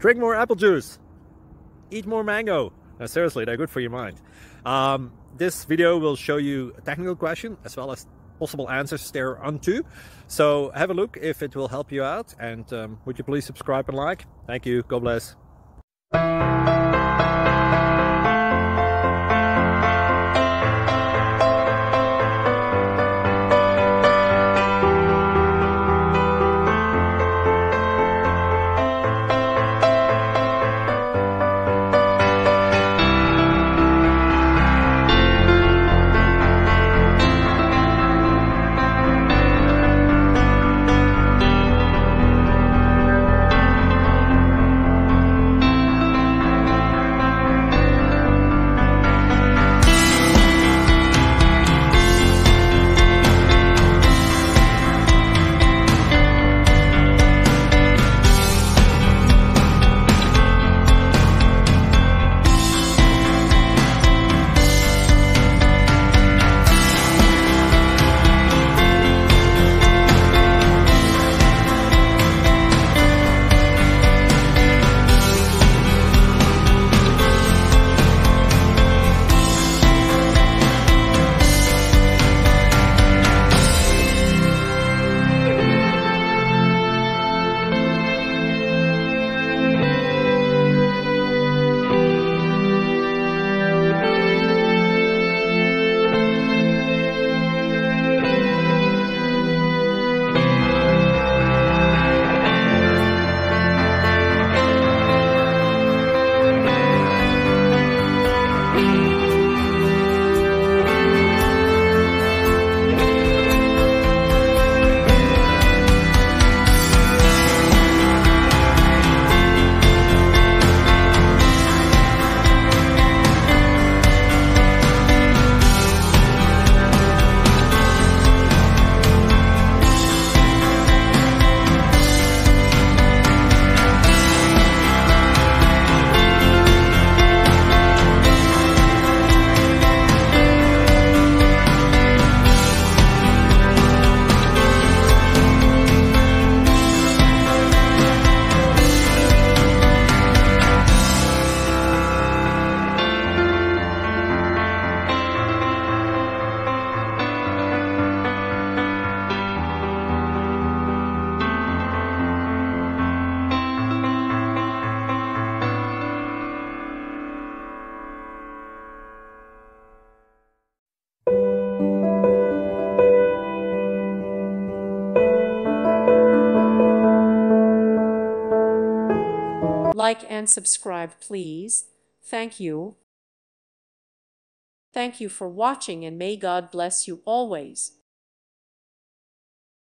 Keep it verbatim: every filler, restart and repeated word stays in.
Drink more apple juice. Eat more mango. No, seriously, they're good for your mind. Um, this video will show you a technical question as well as possible answers thereunto. So have a look if it will help you out, and um, would you please subscribe and like? Thank you. God bless. Like and subscribe, please. Thank you. Thank you for watching, and may God bless you always.